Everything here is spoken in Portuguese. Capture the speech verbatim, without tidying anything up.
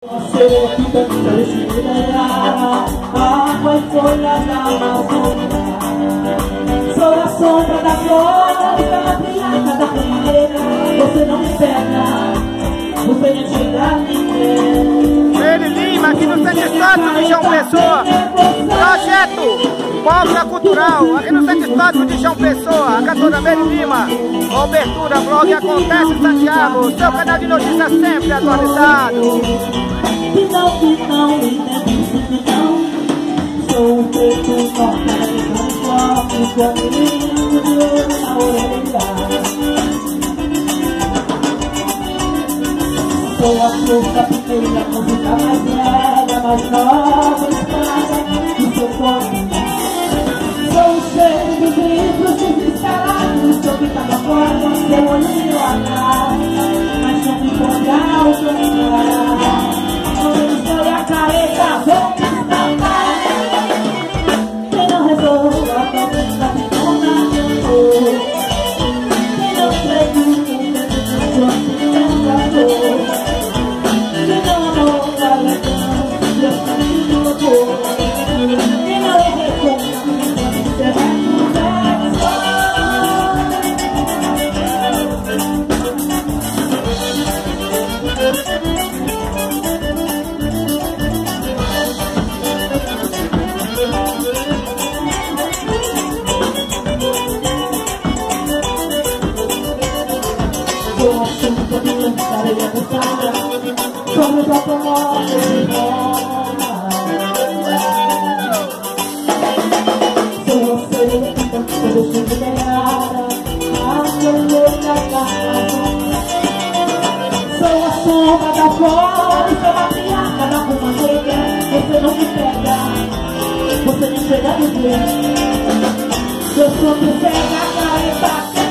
Você que canta esperar água e folha da Amazônia. Sou a sombra da flor, pela brilhada da primeira. Você não me pega, você não chega a ninguém. Ele Lima, aqui no Centro Histórico de João Pessoa. Projeto Pauta Cultural, aqui no Centro Histórico de João Pessoa. A cantora Meire Lima. Cobertura, blog Acontece em Santiago. Seu canal de notícias sempre atualizado. Que não, que não, que não. Sou o preto cortado com o menino na orelha. Sou a força pequena, a música mais velha, mais nova espada do seu corpo. Sou o cheiro dos livros desescalados, sou que tava fora, seu olhinho atrás, mas sempre pode alcançar. Quando a careta, vou me escapar. Quem não resolva a conquista de contato, quem não acredita em sua sensação, quem não amou a legião, Deus me colocou, quem não reconhece, você vai mudar só. Areia pesada, sobre o próprio morte de forma. Sou você que tanto deixa liberada, a colheita da casa. Sou a sombra da flor, sou a piada da ruma negra. Você não me pega, você me pega de ver. Eu sou que pega a careta.